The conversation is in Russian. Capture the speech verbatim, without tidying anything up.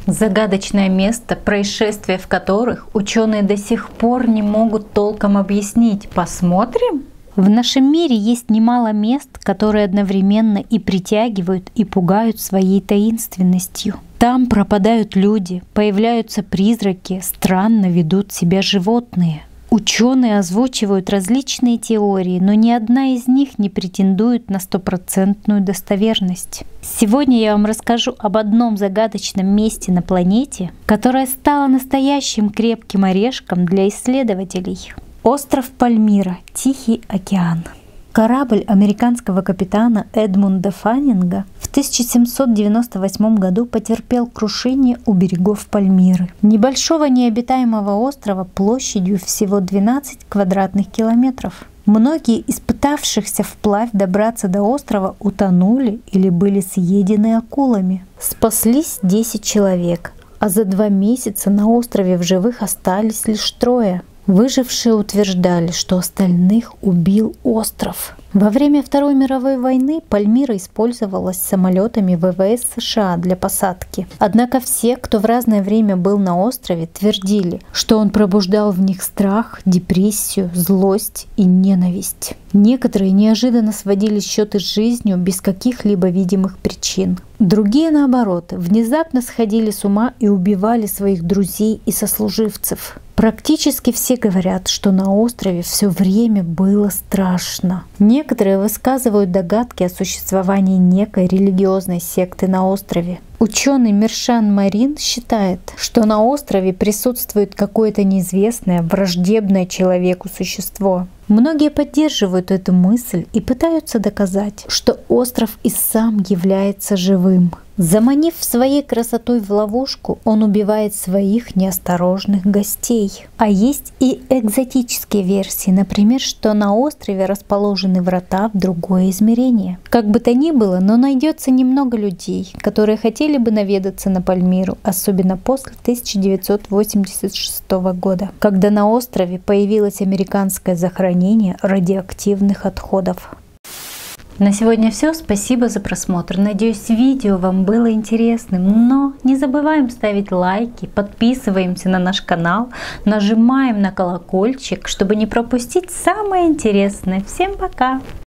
Загадочное место, происшествия в которых ученые до сих пор не могут толком объяснить. Посмотрим? В нашем мире есть немало мест, которые одновременно и притягивают, и пугают своей таинственностью. Там пропадают люди, появляются призраки, странно ведут себя животные. Ученые озвучивают различные теории, но ни одна из них не претендует на стопроцентную достоверность. Сегодня я вам расскажу об одном загадочном месте на планете, которое стало настоящим крепким орешком для исследователей. Остров Пальмира, Тихий океан. Корабль американского капитана Эдмунда Фаннинга в тысяча семьсот девяносто восьмом году потерпел крушение у берегов Пальмиры, небольшого необитаемого острова площадью всего двенадцать квадратных километров. Многие из пытавшихся вплавь добраться до острова утонули или были съедены акулами. Спаслись десять человек, а за два месяца на острове в живых остались лишь трое. Выжившие утверждали, что остальных убил остров. Во время Второй мировой войны Пальмира использовалась самолетами вэ вэ эс США для посадки. Однако все, кто в разное время был на острове, твердили, что он пробуждал в них страх, депрессию, злость и ненависть. Некоторые неожиданно сводили счеты с жизнью без каких-либо видимых причин. Другие, наоборот, внезапно сходили с ума и убивали своих друзей и сослуживцев. Практически все говорят, что на острове все время было страшно. Некоторые высказывают догадки о существовании некой религиозной секты на острове. Ученый Миршан Марин считает, что на острове присутствует какое-то неизвестное, враждебное человеку существо. Многие поддерживают эту мысль и пытаются доказать, что остров и сам является живым. Заманив своей красотой в ловушку, он убивает своих неосторожных гостей. А есть и экзотические версии, например, что на острове расположены врата в другое измерение. Как бы то ни было, но найдется немного людей, которые хотели бы наведаться на Пальмиру, особенно после тысяча девятьсот восемьдесят шестого года, когда на острове появилось американское захоронение радиоактивных отходов. На сегодня все. Спасибо за просмотр. Надеюсь, видео вам было интересным. Но не забываем ставить лайки, подписываемся на наш канал, нажимаем на колокольчик, чтобы не пропустить самое интересное. Всем пока!